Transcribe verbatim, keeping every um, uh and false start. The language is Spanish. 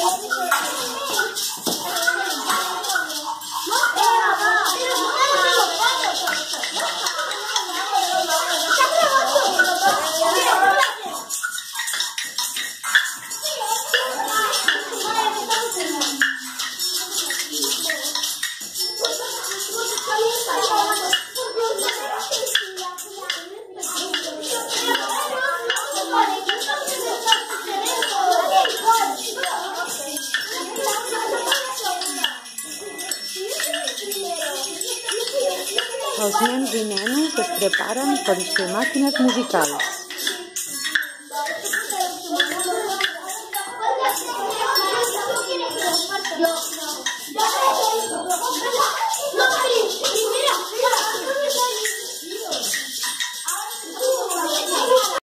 Els nens i nenes es preparen per ser màquines musicals.